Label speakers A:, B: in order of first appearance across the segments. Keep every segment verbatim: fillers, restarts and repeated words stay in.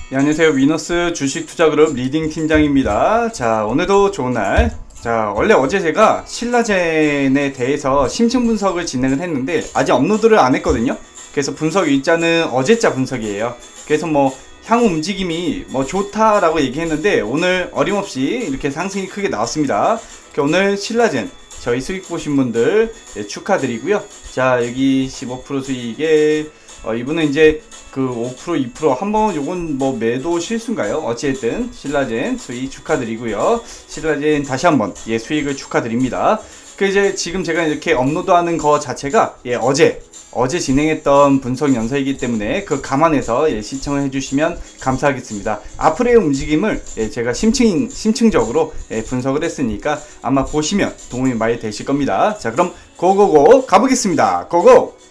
A: 네, 안녕하세요. 위너스 주식투자그룹 리딩 팀장입니다. 자, 오늘도 좋은 날. 자, 원래 어제 제가 신라젠에 대해서 심층 분석을 진행을 했는데 아직 업로드를 안 했거든요. 그래서 분석 일자는 어제자 분석이에요. 그래서 뭐 향후 움직임이 뭐 좋다라고 얘기했는데 오늘 어림없이 이렇게 상승이 크게 나왔습니다. 오늘 신라젠 저희 수익 보신 분들 네, 축하드리고요. 자, 여기 십오 퍼센트 수익에 어, 이분은 이제 그 오 퍼센트 이 퍼센트 한번 요건 뭐 매도 실수인가요? 어찌됐든 신라젠 수익 축하드리고요. 신라젠 다시 한번 예 수익을 축하드립니다. 그 이제 지금 제가 이렇게 업로드하는 거 자체가 예 어제 어제 진행했던 분석 연서이기 때문에 그 감안해서 예 시청을 해주시면 감사하겠습니다. 앞으로의 움직임을 예 제가 심층 심층적으로 예 분석을 했으니까 아마 보시면 도움이 많이 되실 겁니다. 자, 그럼 고고고 가보겠습니다. 고고.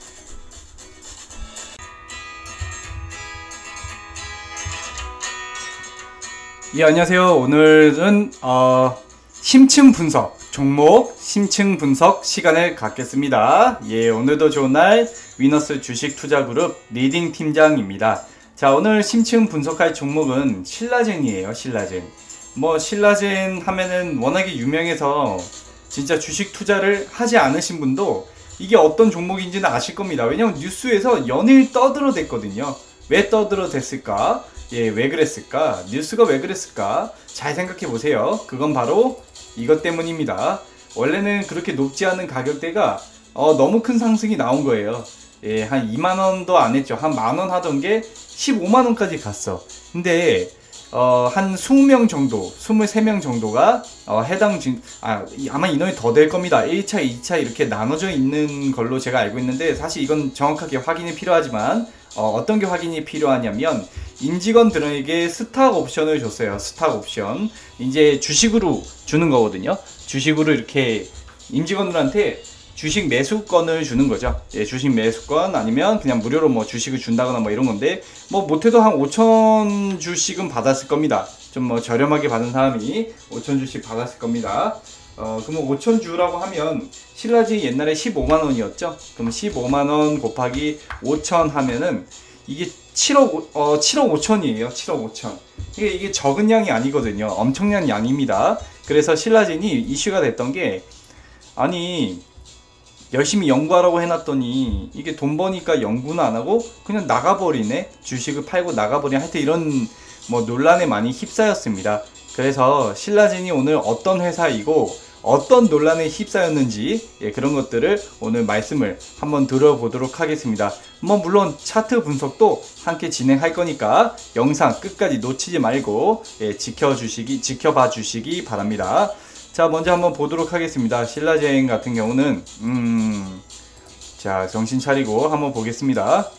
A: 예, 안녕하세요. 오늘은 어, 심층 분석, 종목 심층 분석 시간을 갖겠습니다. 예, 오늘도 좋은 날 위너스 주식투자그룹 리딩 팀장입니다. 자, 오늘 심층 분석할 종목은 신라젠이에요. 신라젠. 뭐 신라젠 하면은 워낙에 유명해서 진짜 주식 투자를 하지 않으신 분도 이게 어떤 종목인지는 아실 겁니다. 왜냐면 뉴스에서 연일 떠들어댔거든요. 왜 떠들어댔을까? 예, 왜 그랬을까? 뉴스가 왜 그랬을까? 잘 생각해 보세요. 그건 바로 이것 때문입니다. 원래는 그렇게 높지 않은 가격대가 어, 너무 큰 상승이 나온 거예요. 예, 한 이만 원도 안 했죠. 한 만 원 하던 게 십오만 원까지 갔어. 근데 어, 한 이십 명 정도, 이십삼 명 정도가 어, 해당 진, 아, 아마 인원이 더 될 겁니다. 일 차, 이 차 이렇게 나눠져 있는 걸로 제가 알고 있는데 사실 이건 정확하게 확인이 필요하지만 어, 어떤 게 확인이 필요하냐면 임직원들에게 스탁 옵션을 줬어요. 스탁 옵션. 이제 주식으로 주는 거거든요. 주식으로 이렇게 임직원들한테 주식 매수권을 주는 거죠. 예, 주식 매수권 아니면 그냥 무료로 뭐 주식을 준다거나 뭐 이런 건데 뭐 못해도 한 오천 주씩은 받았을 겁니다. 좀 뭐 저렴하게 받은 사람이 오천 주씩 받았을 겁니다. 어, 그러면 오천 주라고 하면 신라젠이 옛날에 십오만 원이었죠. 그럼 십오만 원 곱하기 오천 하면은 이게 칠억, 어, 칠억 오천이에요. 칠억 오천. 이게, 이게 적은 양이 아니거든요. 엄청난 양입니다. 그래서 신라젠이 이슈가 됐던 게, 아니, 열심히 연구하라고 해놨더니, 이게 돈 버니까 연구는 안 하고, 그냥 나가버리네? 주식을 팔고 나가버리네? 하여튼 이런, 뭐, 논란에 많이 휩싸였습니다. 그래서 신라젠이 오늘 어떤 회사이고, 어떤 논란에 휩싸였는지 예, 그런 것들을 오늘 말씀을 한번 들어보도록 하겠습니다. 뭐 물론 차트 분석도 함께 진행할 거니까 영상 끝까지 놓치지 말고 예, 지켜주시기 지켜봐 주시기 바랍니다. 자, 먼저 한번 보도록 하겠습니다. 신라젠 같은 경우는 음, 자, 정신 차리고 한번 보겠습니다.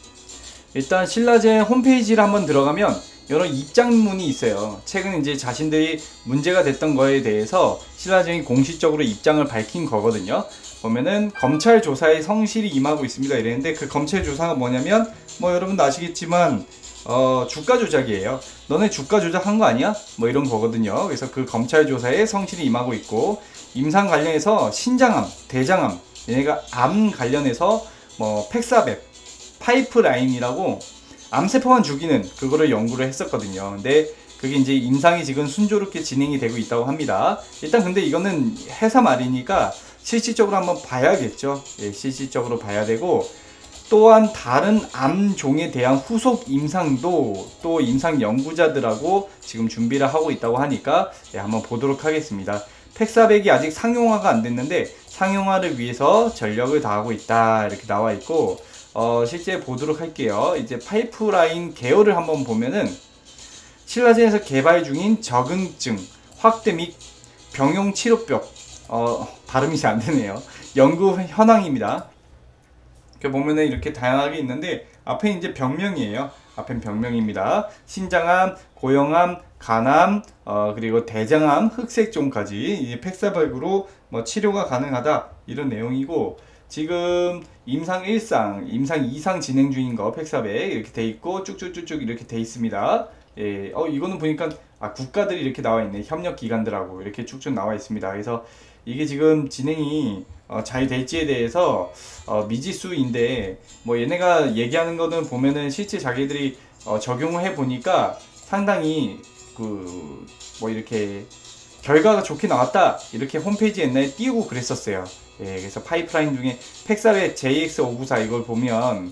A: 일단 신라젠 홈페이지를 한번 들어가면 여러 입장문이 있어요. 최근 이제 자신들이 문제가 됐던 거에 대해서 신라젠이 공식적으로 입장을 밝힌 거거든요. 보면은 검찰 조사에 성실히 임하고 있습니다 이랬는데 그 검찰 조사가 뭐냐면 뭐 여러분도 아시겠지만 어, 주가 조작이에요. 너네 주가 조작한 거 아니야? 뭐 이런 거거든요. 그래서 그 검찰 조사에 성실히 임하고 있고 임상 관련해서 신장암, 대장암, 얘네가 암 관련해서 뭐 팩사백, 파이프라인이라고 암세포만 죽이는 그거를 연구를 했었거든요. 근데 그게 이제 임상이 지금 순조롭게 진행이 되고 있다고 합니다. 일단 근데 이거는 회사 말이니까 실질적으로 한번 봐야겠죠. 예, 실질적으로 봐야 되고 또한 다른 암종에 대한 후속 임상도 또 임상 연구자들하고 지금 준비를 하고 있다고 하니까 예, 한번 보도록 하겠습니다. 팩사백이 아직 상용화가 안 됐는데 상용화를 위해서 전력을 다하고 있다 이렇게 나와 있고 어, 실제 보도록 할게요. 이제 파이프라인 개요를 한번 보면은 신라젠에서 개발 중인 적응증 확대 및 병용 치료법 어, 발음이 잘 안 되네요. 연구 현황입니다. 이렇게 보면은 이렇게 다양하게 있는데 앞에 이제 병명이에요. 앞엔 병명입니다. 신장암, 고형암, 간암, 어, 그리고 대장암, 흑색종까지 이제 팩사백으로 뭐 치료가 가능하다 이런 내용이고. 지금 임상 일 상, 임상 이 상 진행 중인 거 팩사백 이렇게 돼 있고 쭉쭉쭉쭉 이렇게 돼 있습니다. 예, 어 이거는 보니까 아 국가들이 이렇게 나와 있네. 협력 기관들하고 이렇게 쭉쭉 나와 있습니다. 그래서 이게 지금 진행이 어, 잘 될지에 대해서 어, 미지수인데, 뭐 얘네가 얘기하는 거는 보면은 실제 자기들이 어, 적용을 해 보니까 상당히 그 뭐 이렇게 결과가 좋게 나왔다 이렇게 홈페이지 옛날에 띄우고 그랬었어요. 예, 그래서 파이프라인 중에 팩사백 제이엑스 오구사 이걸 보면,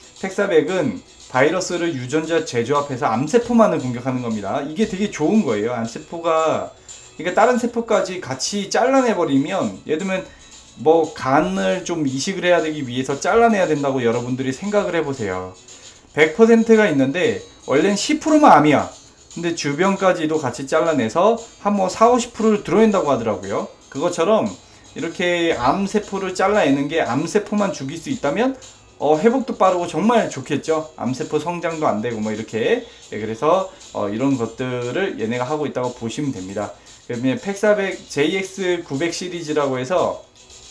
A: 팩사백은 바이러스를 유전자 재조합해서 암세포만을 공격하는 겁니다. 이게 되게 좋은 거예요. 암세포가, 그러니까 다른 세포까지 같이 잘라내버리면, 예를 들면 뭐 간을 좀 이식을 해야 되기 위해서 잘라내야 된다고 여러분들이 생각을 해보세요. 백 퍼센트가 있는데 원래는 십 퍼센트만 암이야. 근데 주변까지도 같이 잘라내서 한 뭐 사십, 오십 퍼센트를 들어낸다고 하더라고요. 그것처럼 이렇게 암세포를 잘라내는 게 암세포만 죽일 수 있다면 어, 회복도 빠르고 정말 좋겠죠. 암세포 성장도 안 되고 뭐 이렇게. 네, 그래서 어, 이런 것들을 얘네가 하고 있다고 보시면 됩니다. 그러면 팩사백 제이엑스 구백 시리즈라고 해서,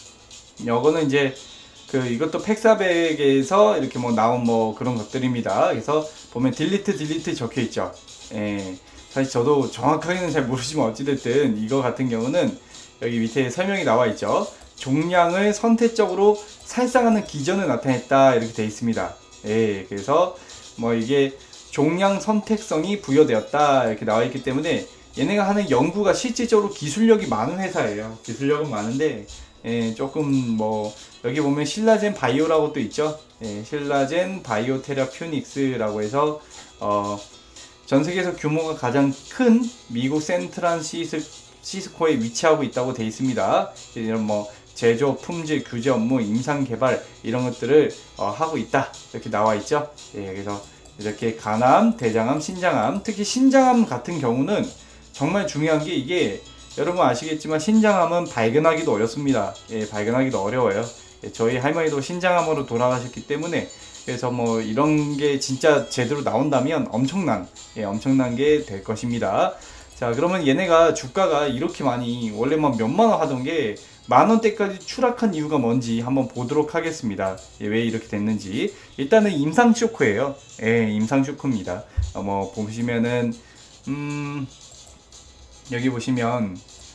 A: 이거는 이제 그 이것도 팩사백에서 이렇게 뭐 나온 뭐 그런 것들입니다. 그래서 보면 딜리트 딜리트 적혀 있죠. 예, 사실 저도 정확하게는 잘 모르지만 어찌됐든 이거 같은 경우는 여기 밑에 설명이 나와 있죠. 종량을 선택적으로 살상하는 기전을 나타냈다 이렇게 되어 있습니다. 예, 그래서 뭐 이게 종량 선택성이 부여되었다 이렇게 나와 있기 때문에 얘네가 하는 연구가 실질적으로 기술력이 많은 회사예요. 기술력은 많은데 예, 조금 뭐 여기 보면 신라젠 바이오라고 또 있죠. 예, 신라젠 바이오 테라퓨닉스라고 해서 어, 전 세계에서 규모가 가장 큰 미국 센트란 시스, 시스코에 위치하고 있다고 되어 있습니다. 이런 뭐 제조, 품질, 규제 업무, 임상 개발 이런 것들을 어, 하고 있다 이렇게 나와 있죠. 예, 그래서 이렇게 간암, 대장암, 신장암, 특히 신장암 같은 경우는 정말 중요한 게, 이게 여러분 아시겠지만 신장암은 발견하기도 어렵습니다. 예, 발견하기도 어려워요. 예, 저희 할머니도 신장암으로 돌아가셨기 때문에, 그래서 뭐 이런 게 진짜 제대로 나온다면 엄청난, 예, 엄청난 게 될 것입니다. 자, 그러면 얘네가 주가가 이렇게 많이, 원래 막 몇만 원 하던 게 만원대까지 추락한 이유가 뭔지 한번 보도록 하겠습니다. 예, 왜 이렇게 됐는지. 일단은 임상 쇼크예요. 예, 임상 쇼크입니다. 어, 뭐 보시면은 음 여기 보시면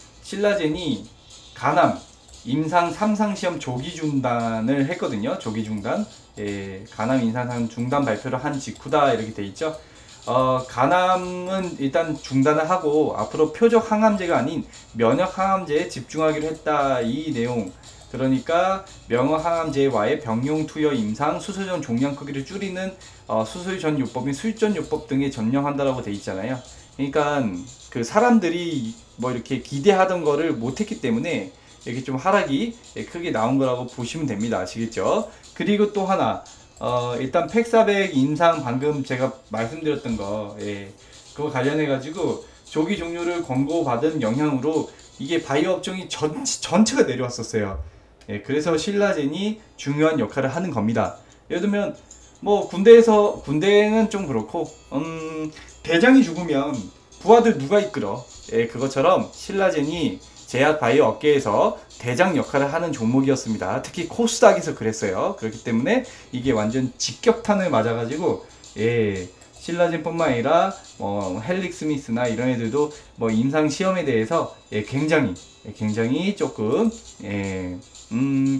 A: 신라젠이 간암 임상 삼 상 시험 조기 중단을 했거든요. 조기 중단. 예, 간암 임상 중단 발표를 한 직후다 이렇게 돼 있죠. 어, 간암은 일단 중단을 하고 앞으로 표적 항암제가 아닌 면역 항암제에 집중하기로 했다 이 내용. 그러니까 면역 항암제와의 병용 투여 임상, 수술 전 종양 크기를 줄이는 어, 수술 전 요법인 술전 요법 등에 전념한다라고 돼 있잖아요. 그러니까 그 사람들이 뭐 이렇게 기대하던 거를 못했기 때문에 이렇게 좀 하락이 크게 나온 거라고 보시면 됩니다. 아시겠죠? 그리고 또 하나, 어, 일단 팩사백 임상 방금 제가 말씀드렸던 거, 예, 그거 관련해 가지고 조기 종료를 권고받은 영향으로 이게 바이오 업종이 전, 전체가 내려왔었어요. 예, 그래서 신라젠이 중요한 역할을 하는 겁니다. 예를 들면 뭐 군대에서, 군대는 좀 그렇고 음, 대장이 죽으면 부하들 누가 이끌어? 예, 그것처럼 신라젠이 제약 바이오 업계에서 대장 역할을 하는 종목이었습니다. 특히 코스닥에서 그랬어요. 그렇기 때문에 이게 완전 직격탄을 맞아가지고, 예, 신라젠뿐만 아니라 뭐 헬릭스미스나 이런 애들도 뭐 임상 시험에 대해서 예, 굉장히 예, 굉장히 조금 예, 음,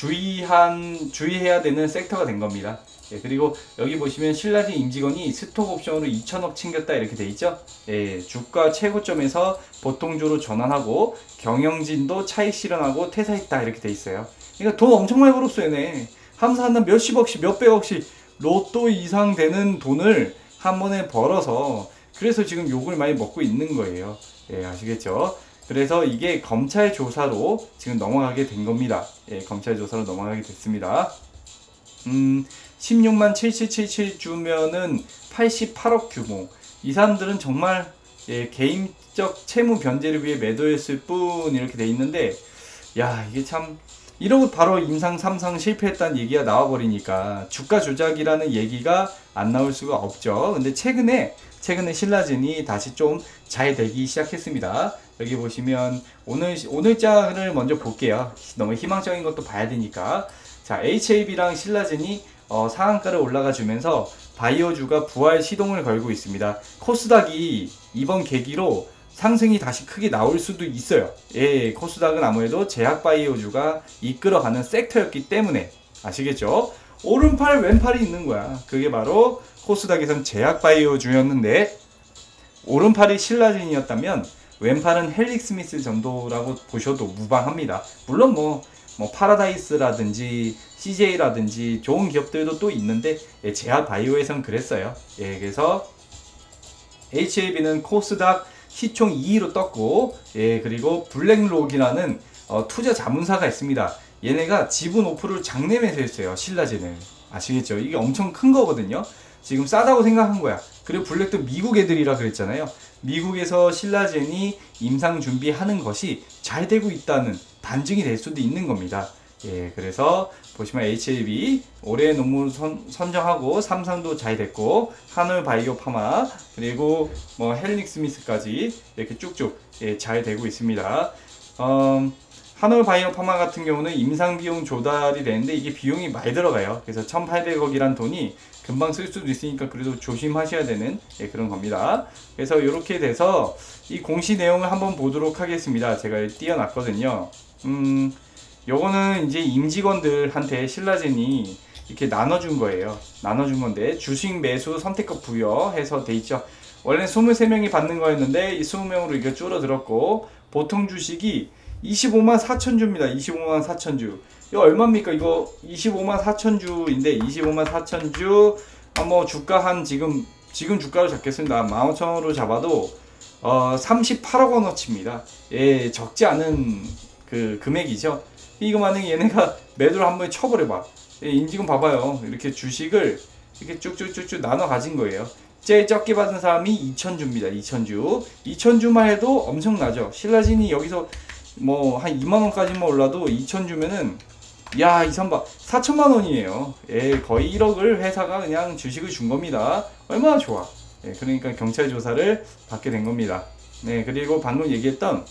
A: 주의한 주의해야 되는 섹터가 된 겁니다. 예, 그리고 여기 보시면 신라젠 임직원이 스톡 옵션으로 이천억 챙겼다 이렇게 돼 있죠. 예, 주가 최고점에서 보통주로 전환하고 경영진도 차익 실현하고 퇴사했다 이렇게 돼 있어요. 그러니까 돈 엄청 많이 벌었어요. 얘네 하면서 한 몇십억씩 몇백억씩 로또 이상 되는 돈을 한 번에 벌어서, 그래서 지금 욕을 많이 먹고 있는 거예요. 예, 아시겠죠? 그래서 이게 검찰 조사로 지금 넘어가게 된 겁니다. 예, 검찰 조사로 넘어가게 됐습니다. 음, 십육만 칠천칠십칠 주면은 팔십팔억 규모. 이 사람들은 정말 예, 개인적 채무 변제를 위해 매도했을 뿐 이렇게 돼 있는데, 야, 이게 참 이러고 바로 임상 삼 상 실패했다는 얘기가 나와버리니까 주가 조작이라는 얘기가 안 나올 수가 없죠. 근데 최근에 최근에 신라젠이 다시 좀 잘 되기 시작했습니다. 여기 보시면 오늘 오늘자를 먼저 볼게요. 너무 희망적인 것도 봐야 되니까. 자, 에이치에이비랑 신라젠이 어, 상한가를 올라가 주면서 바이오주가 부활 시동을 걸고 있습니다. 코스닥이 이번 계기로 상승이 다시 크게 나올 수도 있어요. 예, 코스닥은 아무래도 제약바이오주가 이끌어가는 섹터였기 때문에 아시겠죠? 오른팔 왼팔이 있는 거야. 그게 바로 코스닥에선 제약바이오주였는데 오른팔이 신라진이었다면 왼팔은 헬릭스미스 정도라고 보셔도 무방합니다. 물론 뭐, 뭐 파라다이스라든지 씨제이라든지 좋은 기업들도 또 있는데 예, 제약바이오에선 그랬어요. 예, 그래서 에이치에이비는 코스닥 시총 이 위로 떴고, 예, 그리고 블랙록이라는 어, 투자 자문사가 있습니다. 얘네가 지분 오 퍼센트를 장내 매수했어요. 신라진을. 아시겠죠? 이게 엄청 큰 거거든요. 지금 싸다고 생각한 거야. 그리고 블랙도 미국 애들이라 그랬잖아요. 미국에서 신라젠이 임상 준비하는 것이 잘 되고 있다는 반증이 될 수도 있는 겁니다. 예, 그래서 보시면 에이치에이비 올해 논문 선, 선정하고 삼성도 잘 됐고 한올 바이오 파마 그리고 뭐 헬릭스미스까지 이렇게 쭉쭉 예, 잘 되고 있습니다. 음, 한올 바이오 파마 같은 경우는 임상 비용 조달이 되는데 이게 비용이 많이 들어가요. 그래서 천팔백억이란 돈이 금방 쓸 수도 있으니까 그래도 조심하셔야 되는 예, 그런 겁니다. 그래서 이렇게 돼서 이 공시 내용을 한번 보도록 하겠습니다. 제가 띄워놨거든요. 음, 요거는 이제 임직원들한테 신라젠이 이렇게 나눠준 거예요. 나눠준 건데 주식 매수 선택권 부여해서 돼 있죠. 원래 이십삼 명이 받는 거였는데 이 이십 명으로 이게 줄어들었고 보통 주식이 이십오만 사천 주입니다. 이십오만 사천 주. 이거 얼마입니까? 이거 이십오만 사천 주인데 이십오만 사천 주, 아, 뭐 주가 한 지금 지금 주가로 잡겠습니다. 만 오천 원으로 잡아도 어, 삼십팔억 원어치입니다. 예, 적지 않은 그 금액이죠. 이거 만약에 얘네가 매도를 한번 쳐버려봐. 예, 임직원 봐봐요. 이렇게 주식을 이렇게 쭉쭉쭉쭉 나눠 가진 거예요. 제일 적게 받은 사람이 이천 주입니다. 이천 주. 이천 주만 해도 엄청나죠. 신라진이 여기서 뭐 한 이만 원까지만 올라도 이천 주면은 야, 이 선바 사천만 원이에요. 예, 거의 일억을 회사가 그냥 주식을 준 겁니다. 얼마나 좋아. 예, 그러니까 경찰 조사를 받게 된 겁니다. 네, 그리고 방금 얘기했던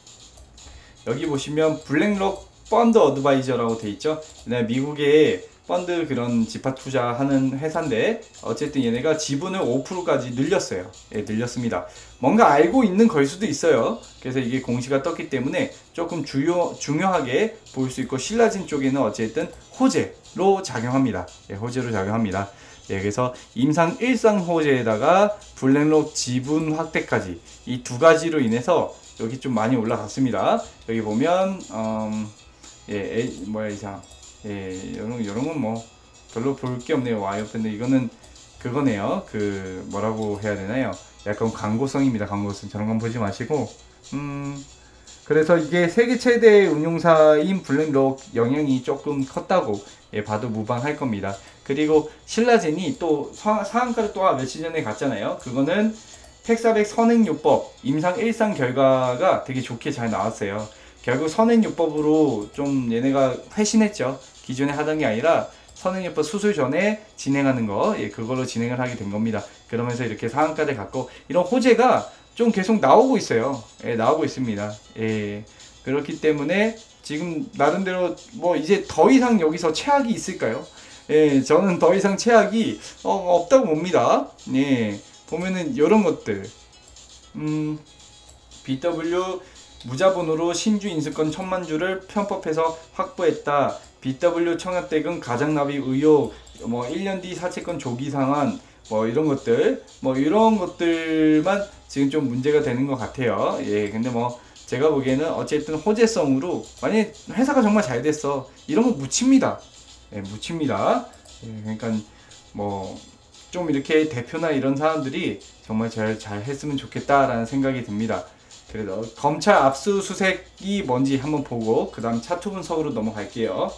A: 여기 보시면 블랙록 펀드 어드바이저라고 돼 있죠. 네, 미국의 펀드 그런 지파 투자하는 회사인데 어쨌든 얘네가 지분을 오 퍼센트까지 늘렸어요. 예, 늘렸습니다. 뭔가 알고 있는 걸 수도 있어요. 그래서 이게 공시가 떴기 때문에 조금 주요, 중요하게 보일 수 있고 신라진 쪽에는 어쨌든 호재로 작용합니다. 예, 호재로 작용합니다. 예, 그래서 임상 일상 호재에다가 블랙록 지분 확대까지 이 두 가지로 인해서 여기 좀 많이 올라갔습니다. 여기 보면 음, 예, 에이, 뭐야 이상 예, 이런, 이런 건 뭐 별로 볼 게 없네요. 와이어밴드 이거는 그거네요. 그 뭐라고 해야 되나요? 약간 광고성입니다. 광고성. 저런 건 보지 마시고 음 그래서 이게 세계 최대 운용사인 블랙록 영향이 조금 컸다고 예, 봐도 무방할 겁니다. 그리고 신라젠이 또 사, 상한가를 또 며칠 전에 갔잖아요. 그거는 텍사백 선행요법 임상 일상 결과가 되게 좋게 잘 나왔어요. 결국 선행요법으로 좀 얘네가 회신했죠. 기존에 하던 게 아니라 선행요법 수술 전에 진행하는 거, 예, 그걸로 진행을 하게 된 겁니다. 그러면서 이렇게 상한가를 갖고 이런 호재가 좀 계속 나오고 있어요. 예, 나오고 있습니다. 예, 그렇기 때문에 지금 나름대로 뭐 이제 더 이상 여기서 최악이 있을까요? 예, 저는 더 이상 최악이 어, 없다고 봅니다. 예, 보면은 이런 것들, 음, 비더블유 무자본으로 신주 인수권 천만 주를 편법해서 확보했다. 비더블유 청약대금 가장납입 의혹, 뭐 일 년 뒤 사채권 조기 상환, 뭐 이런 것들, 뭐 이런 것들만 지금 좀 문제가 되는 것 같아요. 예, 근데 뭐 제가 보기에는 어쨌든 호재성으로 만약에 회사가 정말 잘 됐어, 이런 거 묻힙니다. 예, 묻힙니다. 예, 그러니까 뭐 좀 이렇게 대표나 이런 사람들이 정말 잘, 잘 했으면 좋겠다라는 생각이 듭니다. 그래서 검찰 압수수색이 뭔지 한번 보고 그 다음 차트 분석으로 넘어갈게요.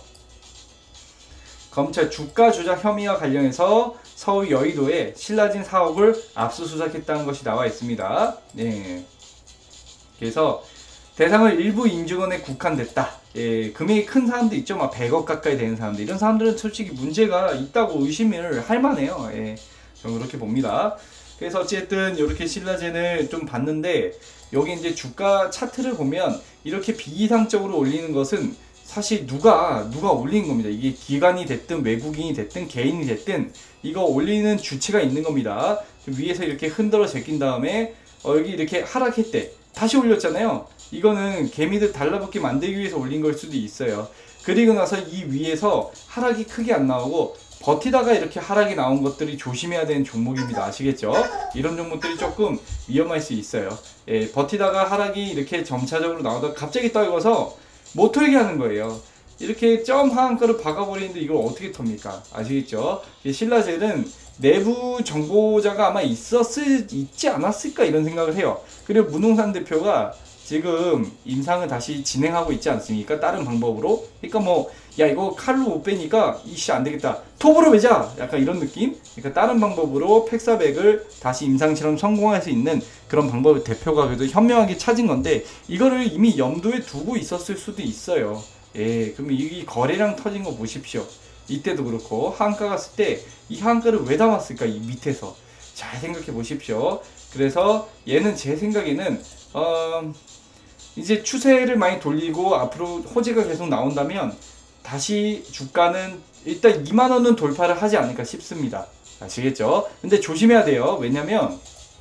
A: 검찰 주가 조작 혐의와 관련해서 서울 여의도에 신라진 사업을 압수수색했다는 것이 나와 있습니다. 네. 그래서 대상을 일부 임직원에 국한됐다. 예, 금액이 큰 사람도 있죠. 막 백억 가까이 되는 사람들. 이런 사람들은 솔직히 문제가 있다고 의심을 할 만해요. 예, 저는 그렇게 봅니다. 그래서 어쨌든 이렇게 신라젠을 좀 봤는데 여기 이제 주가 차트를 보면 이렇게 비이상적으로 올리는 것은 사실 누가 누가 올리는 겁니다. 이게 기관이 됐든 외국인이 됐든 개인이 됐든 이거 올리는 주체가 있는 겁니다. 위에서 이렇게 흔들어 제낀 다음에 어, 여기 이렇게 하락했대. 다시 올렸잖아요. 이거는 개미들 달라붙게 만들기 위해서 올린 걸 수도 있어요. 그리고 나서 이 위에서 하락이 크게 안 나오고 버티다가 이렇게 하락이 나온 것들이 조심해야 되는 종목입니다. 아시겠죠? 이런 종목들이 조금 위험할 수 있어요. 예, 버티다가 하락이 이렇게 점차적으로 나오다가 갑자기 떨궈서 못 털게 하는 거예요. 이렇게 점 하한가를 박아버리는데 이걸 어떻게 텁니까? 아시겠죠? 신라젤은 내부 정보자가 아마 있었을, 있지 않았을까 이런 생각을 해요. 그리고 문홍산 대표가 지금 임상을 다시 진행하고 있지 않습니까? 다른 방법으로. 그러니까 뭐, 야, 이거 칼로 못 빼니까, 이씨, 안 되겠다. 톱으로 매자! 약간 이런 느낌? 그러니까 다른 방법으로 팩사백을 다시 임상실험 성공할 수 있는 그런 방법을 대표가 그래도 현명하게 찾은 건데, 이거를 이미 염두에 두고 있었을 수도 있어요. 예, 그럼 이 거래량 터진 거 보십시오. 이때도 그렇고, 한가 갔을 때, 이 한가를 왜 담았을까? 이 밑에서. 잘 생각해 보십시오. 그래서 얘는 제 생각에는, 어, 이제 추세를 많이 돌리고 앞으로 호재가 계속 나온다면 다시 주가는 일단 이만 원은 돌파를 하지 않을까 싶습니다. 아시겠죠? 근데 조심해야 돼요. 왜냐면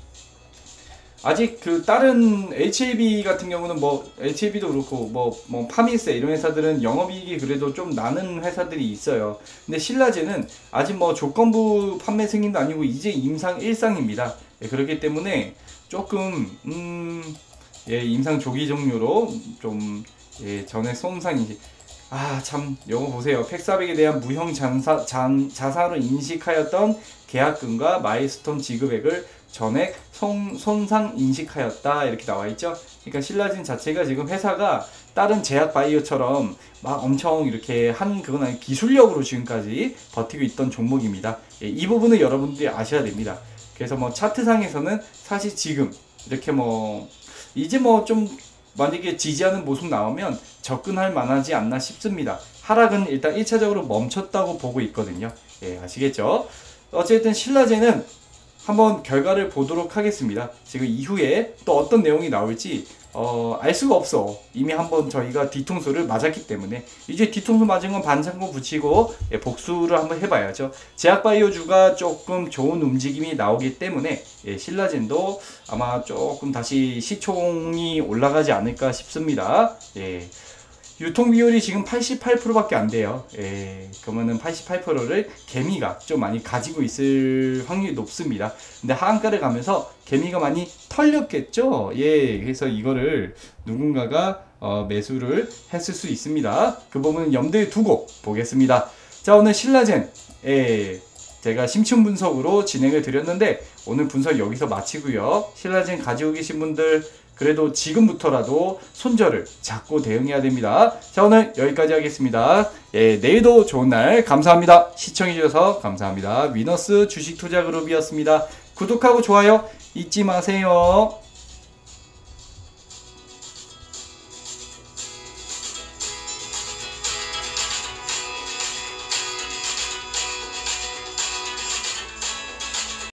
A: 아직 그 다른 에이치에이비 같은 경우는 뭐 에이치에이비도 그렇고 뭐, 뭐 파미세 이런 회사들은 영업이익이 그래도 좀 나는 회사들이 있어요. 근데 신라제는 아직 뭐 조건부 판매 승인도 아니고 이제 임상 일상입니다. 예, 그렇기 때문에 조금 음 예, 임상 조기 종료로 좀 예, 전에 손상인식 아 참 요거 보세요. 팩사백에 대한 무형 잔사, 잔, 자사로 인식하였던 계약금과 마일스톤 지급액을 전액 손, 손상 인식하였다 이렇게 나와있죠. 그러니까 신라진 자체가 지금 회사가 다른 제약 바이오처럼 막 엄청 이렇게 한 그건 아니 기술력으로 지금까지 버티고 있던 종목입니다. 예, 이 부분을 여러분들이 아셔야 됩니다. 그래서 뭐 차트상에서는 사실 지금 이렇게 뭐 이제 뭐 좀 만약에 지지하는 모습 나오면 접근할 만하지 않나 싶습니다. 하락은 일단 일 차적으로 멈췄다고 보고 있거든요. 예, 아시겠죠? 어쨌든 신라제는 한번 결과를 보도록 하겠습니다. 지금 이후에 또 어떤 내용이 나올지 어, 알 수가 없어. 이미 한번 저희가 뒤통수를 맞았기 때문에 이제 뒤통수 맞은 건 반창고 붙이고 예, 복수를 한번 해봐야죠. 제약바이오주가 조금 좋은 움직임이 나오기 때문에 예, 신라젠도 아마 조금 다시 시총이 올라가지 않을까 싶습니다. 예. 유통 비율이 지금 팔십팔 퍼센트밖에 안 돼요. 예, 그러면은 팔십팔 퍼센트를 개미가 좀 많이 가지고 있을 확률이 높습니다. 근데 하한가를 가면서 개미가 많이 털렸겠죠? 예, 그래서 이거를 누군가가 어, 매수를 했을 수 있습니다. 그 부분은 염두에 두고 보겠습니다. 자, 오늘 신라젠, 예, 제가 심층 분석으로 진행을 드렸는데 오늘 분석 여기서 마치고요. 신라젠 가지고 계신 분들 그래도 지금부터라도 손절을 잡고 대응해야 됩니다. 자, 오늘 여기까지 하겠습니다. 예, 내일도 좋은 날 감사합니다. 시청해주셔서 감사합니다. 위너스 주식투자그룹이었습니다. 구독하고 좋아요 잊지 마세요.